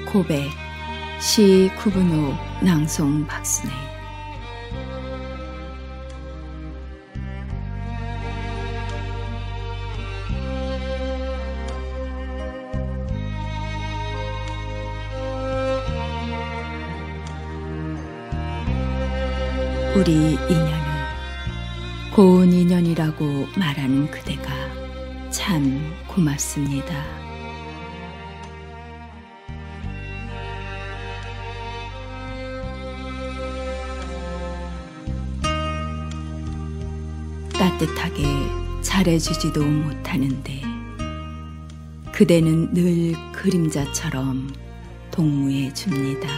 고백 시 구분호 낭송 박순애. 우리 인연을 고운 인연이라고 말하는 그대가 참 고맙습니다. 따뜻하게 잘해주지도 못하는데 그대는 늘 그림자처럼 동무해 줍니다.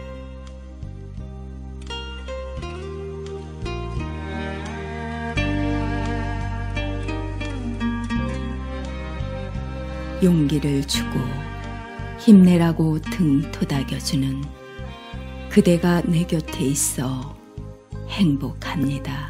용기를 주고 힘내라고 등 토닥여주는 그대가 내 곁에 있어 행복합니다.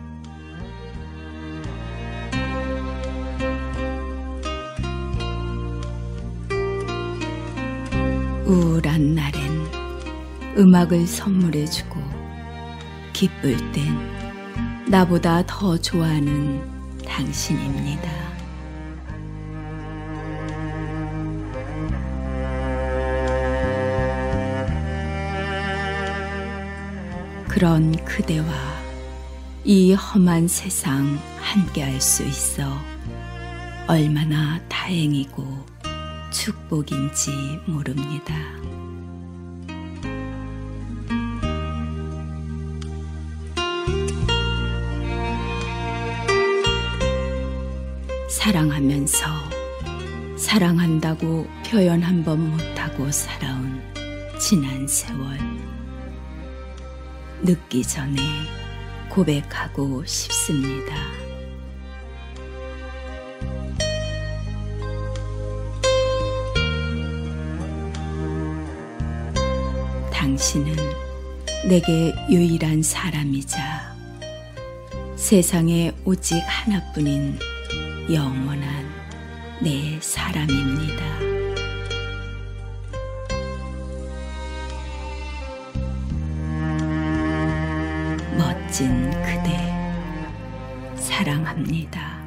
우울한 날엔 음악을 선물해주고 기쁠 땐 나보다 더 좋아하는 당신입니다. 그런 그대와 이 험한 세상 함께할 수 있어 얼마나 다행이고 축복인지 모릅니다. 사랑하면서 사랑한다고 표현 한 번 못하고 살아온 지난 세월, 늦기 전에 고백하고 싶습니다. 당신은 내게 유일한 사람이자 세상에 오직 하나뿐인 영원한 내 사람입니다. 멋진 그대, 사랑합니다.